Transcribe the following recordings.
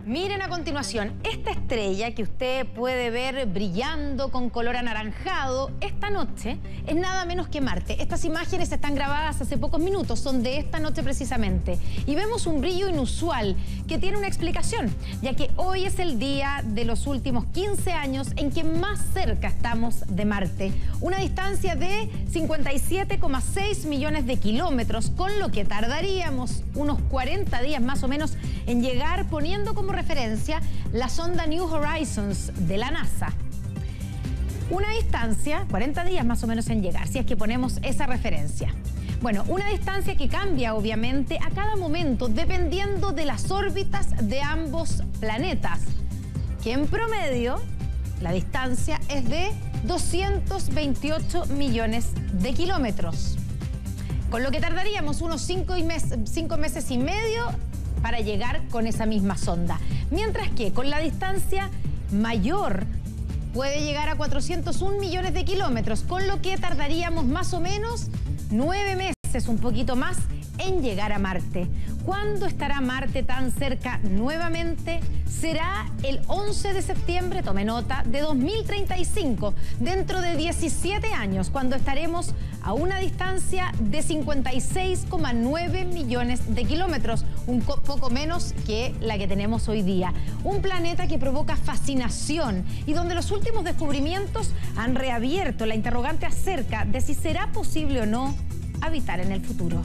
Miren a continuación, esta estrella que usted puede ver brillando con color anaranjado esta noche es nada menos que Marte. Estas imágenes están grabadas hace pocos minutos, son de esta noche precisamente. Y vemos un brillo inusual que tiene una explicación, ya que hoy es el día de los últimos 15 años en que más cerca estamos de Marte. Una distancia de 57,6 millones de kilómetros, con lo que tardaríamos unos 40 días más o menos en llegar, poniendo como referencia la sonda New Horizons de la NASA. Una distancia, 40 días más o menos en llegar, si es que ponemos esa referencia. Bueno, una distancia que cambia obviamente a cada momento dependiendo de las órbitas de ambos planetas, que en promedio la distancia es de 228 millones de kilómetros, con lo que tardaríamos unos 5 meses y medio para llegar con esa misma sonda. Mientras que con la distancia mayor puede llegar a 401 millones de kilómetros, con lo que tardaríamos más o menos 9 meses, un poquito más, en llegar a Marte. ¿Cuándo estará Marte tan cerca nuevamente? Será el 11 de septiembre, tome nota, de 2035, dentro de 17 años, cuando estaremos a una distancia de 56,9 millones de kilómetros, un poco menos que la que tenemos hoy día. Un planeta que provoca fascinación y donde los últimos descubrimientos han reabierto la interrogante acerca de si será posible o no habitar en el futuro.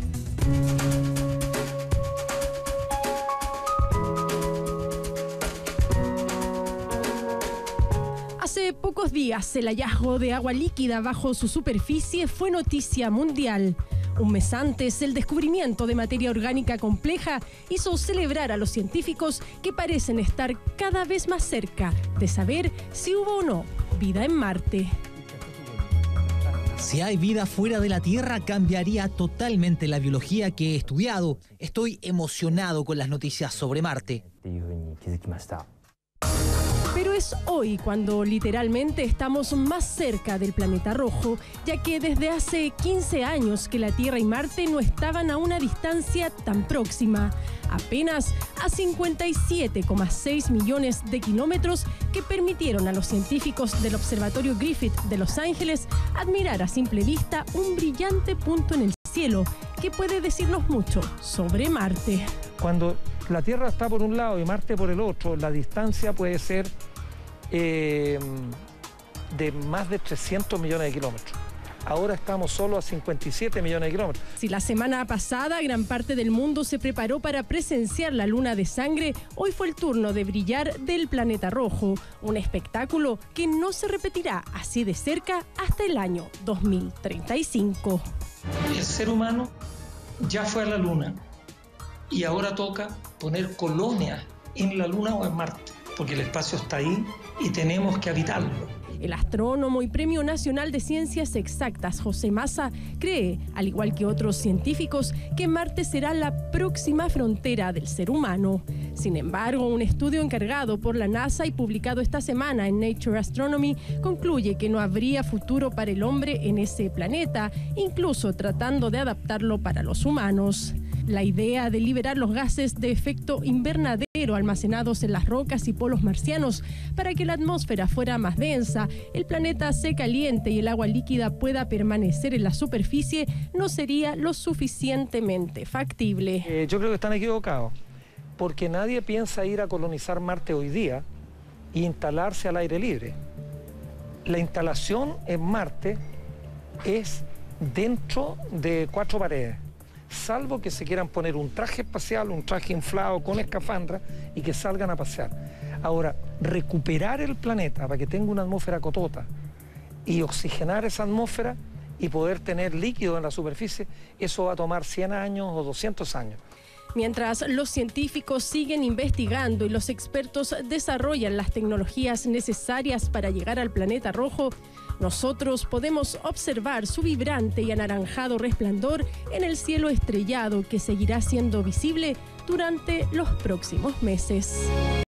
Hace pocos días, el hallazgo de agua líquida bajo su superficie fue noticia mundial. Un mes antes, el descubrimiento de materia orgánica compleja hizo celebrar a los científicos que parecen estar cada vez más cerca de saber si hubo o no vida en Marte. Si hay vida fuera de la Tierra, cambiaría totalmente la biología que he estudiado. Estoy emocionado con las noticias sobre Marte. Pero es hoy cuando literalmente estamos más cerca del planeta rojo, ya que desde hace 15 años que la Tierra y Marte no estaban a una distancia tan próxima, apenas a 57,6 millones de kilómetros, que permitieron a los científicos del Observatorio Griffith de Los Ángeles admirar a simple vista un brillante punto en el cielo que puede decirnos mucho sobre Marte. Cuando la Tierra está por un lado y Marte por el otro, la distancia puede ser de más de 300 millones de kilómetros. Ahora estamos solo a 57 millones de kilómetros. Si la semana pasada gran parte del mundo se preparó para presenciar la luna de sangre, hoy fue el turno de brillar del planeta rojo, un espectáculo que no se repetirá así de cerca hasta el año 2035. El ser humano ya fue a la luna y ahora toca poner colonias en la luna o en Marte, porque el espacio está ahí y tenemos que habitarlo. El astrónomo y Premio Nacional de Ciencias Exactas, José Massa, cree, al igual que otros científicos, que Marte será la próxima frontera del ser humano. Sin embargo, un estudio encargado por la NASA y publicado esta semana en Nature Astronomy concluye que no habría futuro para el hombre en ese planeta, incluso tratando de adaptarlo para los humanos. La idea de liberar los gases de efecto invernadero almacenados en las rocas y polos marcianos para que la atmósfera fuera más densa, el planeta se caliente y el agua líquida pueda permanecer en la superficie no sería lo suficientemente factible. Yo creo que están equivocados, porque nadie piensa ir a colonizar Marte hoy día e instalarse al aire libre. La instalación en Marte es dentro de 4 paredes. Salvo que se quieran poner un traje espacial, un traje inflado con escafandra y que salgan a pasear. Ahora, recuperar el planeta para que tenga una atmósfera cotota y oxigenar esa atmósfera y poder tener líquido en la superficie, eso va a tomar 100 años o 200 años. Mientras los científicos siguen investigando y los expertos desarrollan las tecnologías necesarias para llegar al planeta rojo, nosotros podemos observar su vibrante y anaranjado resplandor en el cielo estrellado que seguirá siendo visible durante los próximos meses.